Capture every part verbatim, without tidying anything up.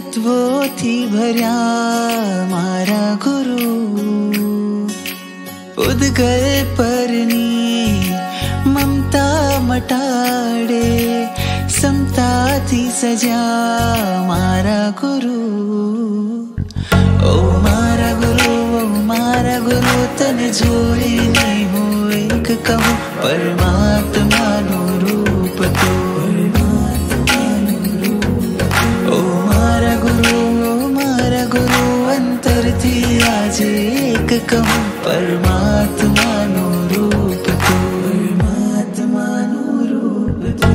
તત્વોથી ભર્યા મારા ગુરુ, ઉદ્ગલ પરની મમતા મટાડે, સમતાથી સજા મારા ગુરુ. ઓ મારા ગુરુ, ઓ મારા ગુરુ, તને જોઈને હું એક કહું, પરમાત્માનું રૂપ તું. ઓ મારા ગુરુ, ઓ મારા ગુરુ, અંતરથી આજે એક કહું, પરમાત્માનું રૂપ તું. પરમાત્માનું રૂપ તું.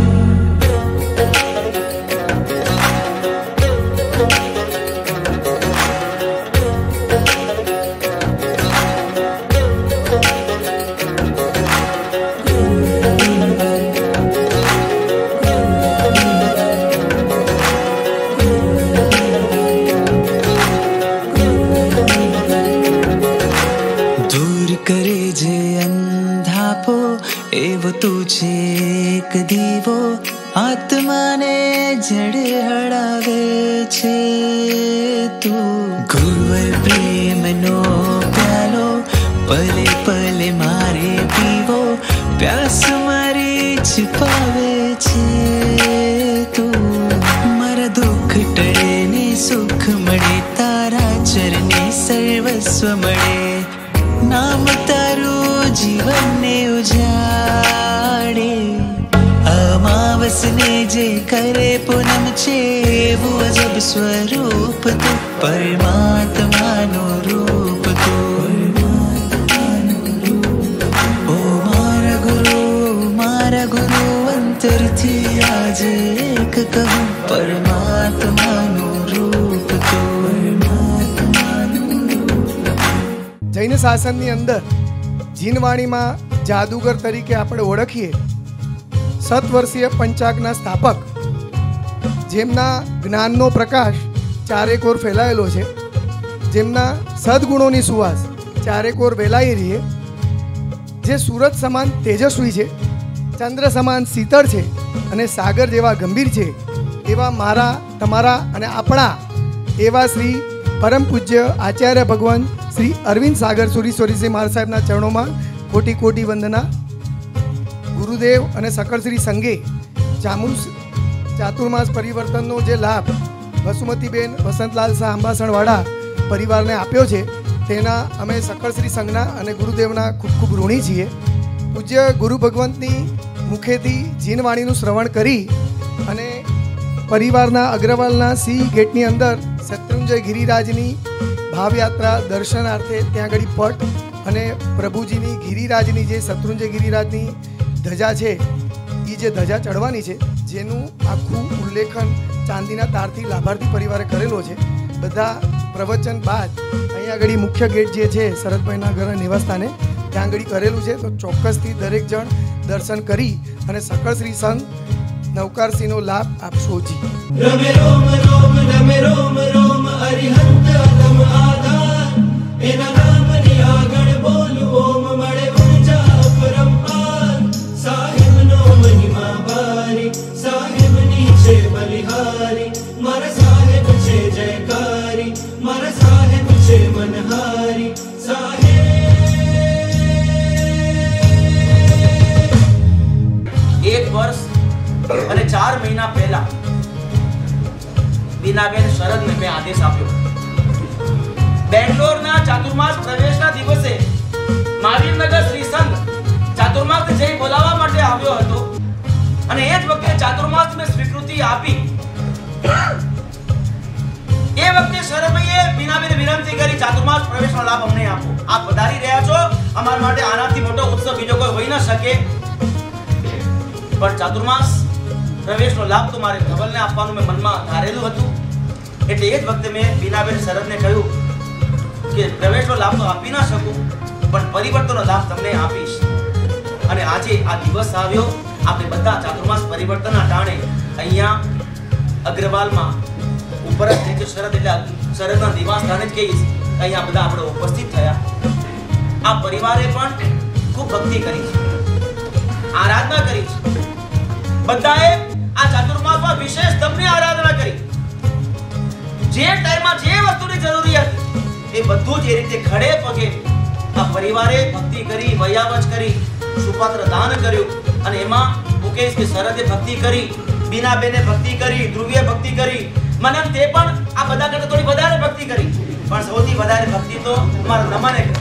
એવો તું છે એક દીવો, આત્માને જડે હળાવે છે તું. ગુરુવર પ્રેમનો પ્યાલો પલે પલે મારે પીવો, પ્યાસ મારી છુપાવે છે તું. મારા દુઃખ ટળે ને સુખ મળે, તારા ચરણે સર્વસ્વ મળે. નામ તારું જીવનને ઉજાડે, અમાવસને જે કરે પૂનમ છે, એવું અજબ સ્વરૂપ તું. પરમાત્માનું રૂપ તું. ઓ મારા ગુરુ, મારા ગુરુ, અંતરથી આજે એક કહું, પરમાત્માનું રૂપ તું. જૈન શાસનની અંદર જીનવાણીમાં જાદુગર તરીકે આપણે ઓળખીએ સત વર્ષીય પંચાગના સ્થાપક, જેમના જ્ઞાનનો પ્રકાશ ચારેકોર ફેલાયેલો છે, જેમના સદગુણોની સુવાસ ચારેકોર વેલાઈ રહી, જે સૂરજ સમાન તેજસ્વી છે, ચંદ્ર સમાન શીતળ છે અને સાગર જેવા ગંભીર છે, એવા મારા, તમારા અને આપણા એવા શ્રી પરમ પૂજ્ય આચાર્ય ભગવાન શ્રી અરવિંદ સાગર સુરીશ્વરીજી મહારાજ સાહેબના ચરણોમાં કોટી કોટી વંદના. ગુરુદેવ અને સકળશ્રી સંઘે ચામુ ચાતુર્માસ પરિવર્તનનો જે લાભ વસુમતીબેન વસંતલાલ શાહ અંબાસણવાળા પરિવારને આપ્યો છે, તેના અમે સકળશ્રી સંઘના અને ગુરુદેવના ખૂબ ખૂબ ઋણી છીએ. પૂજ્ય ગુરુ ભગવંતની મુખેથી જીનવાણીનું શ્રવણ કરી અને પરિવારના અગ્રવાલના સી ગેટની અંદર શત્રુંજય ગિરિરાજની ભાવયાત્રા દર્શનાર્થે ત્યાં આગળ પટ અને પ્રભુજીની ગિરિરાજની જે શત્રુંજય ગિરિરાજની ધજા છે, એ જે ધજા ચડવાની છે, જેનું આખું ઉલ્લેખન ચાંદીના તારથી લાભાર્થી પરિવારે કરેલો છે. બધા પ્રવચન બાદ અહીંયા આગળ મુખ્ય ગેટ જે છે શરદભાઈના ઘર નિવાસસ્થાને ત્યાં આગળ કરેલું છે. તો ચોક્કસથી દરેક જણ દર્શન કરી અને સકળશ્રી સંઘ નવકારસિંહનો લાભ આપશો જી. રમે રોમ રોમ રમે રોમ રોમ અરિહંત અદમ આધાર, એના નામની આગળ બોલું ઓમ મળે ઉર્જા અપરંપાર. સાહેબનો મહિમા ભારી, સાહેબની છે બલિહારી, મારા સાહેબ છે જયકારી, મારા સાહેબ છે મનહારી. સાહેબ એક વર્ષ અને ચાર મહિના પહેલા બીનાબેન શરદને મેં આદેશ આપ્યો. બેંગ્લોરના ચાતુર્માસ પ્રવેશના દિવસે મહાવીરનગર શ્રી સંઘ ચાતુર્માસ જઈ બોલાવવા માટે આવ્યો હતો અને એ જ વખતે ચાતુર્માસ મેં સ્વીકૃતિ આપી. એ વખતે શરદભાઈએ બીનાબેન વિનંતી કરી, ચાતુર્માસ પ્રવેશનો લાભ અમને આપો. આપ વધારી રહ્યા છો, અમારા માટે આનાથી મોટો ઉત્સવ બીજો કોઈ હોઈ ન શકે, પણ ચાતુર્માસ પ્રવેશનો લાભ તો મારે ધવલને આપવાનું મેં મનમાં ધારેલું હતું. એટલે એ જ વખતે મેં બીનાબેન શરદને કહ્યું કે પ્રવેશનો લાભ તો આપી ના શકું, પણ પરિવર્તનનો લાભ તમને આપીશ. અને આજે આ દિવસ આવ્યો, આપણે બધા ચાતુર્માસ પરિવર્તનના ટાણે અહીંયા અગ્રવાલમાં ઉપર જ શરદ એટલે શરદના નિવાસ સ્થાને જ કહીશ, અહીંયા બધા આપણે ઉપસ્થિત થયા. આ પરિવારે પણ ખૂબ ભક્તિ કરી છે, આરાધના કરી છે. બધાએ આ ચાતુર્માસમાં વિશેષ તમને આરાધના કરી. જે ટાઈમમાં જે વસ્તુની જરૂરી હતી એ બધું જ એ રીતે ખડે પગે આ પરિવારે ભક્તિ કરી, વયાવચ કરી, સુપાત્ર દાન કર્યું. અને એમાં મુકેશ કે શરદે ભક્તિ કરી, બીનાબેને ભક્તિ કરી, ધ્રુવીએ ભક્તિ કરી, મને તે પણ આ બધા કરતા થોડી વધારે ભક્તિ કરી. પણ સૌથી વધારે ભક્તિ તો મારા નમને કરી.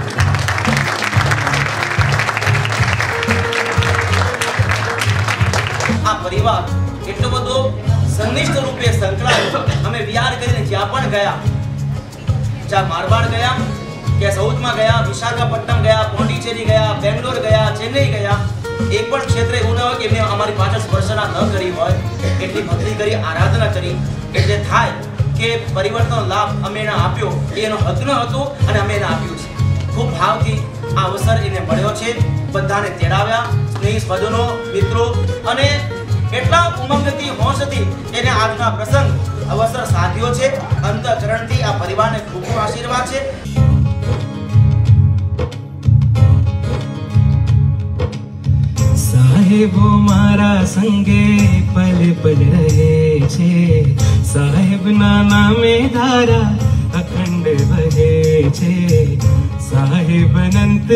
આ પરિવાર એટલો બધો સંનિષ્ઠ રૂપે સંકળાયો. અમે વિહાર કરીને જ્યાં પણ ગયા, જ્યાં મારવાડ ગયા કે સાઉથમાં ગયા, વિશાખાપટ્ટનમ ગયા, પોંડિચેરી ગયા, બેંગ્લોર ગયા, ચેન્નઈ ગયા, એક પણ ક્ષેત્ર એવું ન હોય કે એમને અમારી પાછળ સ્પર્શના ન કરી હોય. એટલી ભક્તિ કરી, આરાધના કરી. એટલે થાય કે પરિવર્તનનો લાભ અમે એને આપ્યો, એનો હક ન હતો અને અમે એને આપ્યું છે. ખૂબ ભાવથી આ અવસર એને મળ્યો છે. બધાને તેડાવ્યા, સ્નેહી સ્વજનો, મિત્રો અને એટલા ઉમંગથી, હોંશથી એને આજના પ્રસંગ અવસર સાધ્યો છે. અંતઃકરણથી આ પરિવારને ખૂબ ખૂબ આશીર્વાદ છે. સાહેબો મારા સંગે પલ પલ રહે છે, સાહેબના નામે ધારા અખંડ વહે છે, સાહેબ અનંત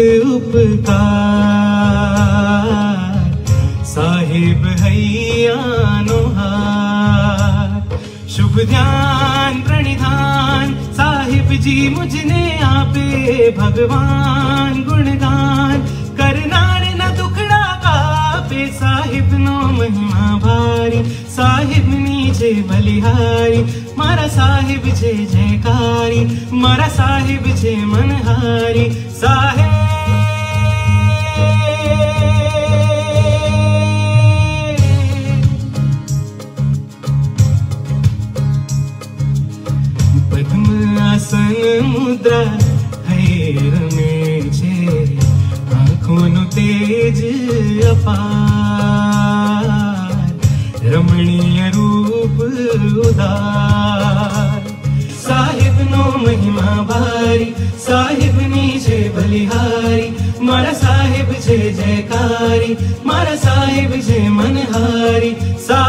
ઉપકાર, સાહેબ હૈયાનો હાર, શુભ ધ્યાન પ્રણિધાન સાહેબજી મુझने આપે ભગવાન, ગુણગાન કરનાર ના દુખડા કાપે, સાહેબનો મહિમા ભારી, સાહેબની જય બલિહારી, મારા સાહેબ જય જયકારી, મારા સાહેબ જય મનહારી. સાહેબ પદ્માસન મુદ્રા હૈ રમે છે, આંખોનું તેજ અપાર, રમણીય રૂપ ઉદાર, સાહેબનો મહિમા ભારી, સાહેબની જય બલિહારી, મારા સાહેબ જય જયકારી, મારા સાહેબ જય મનહારી. સા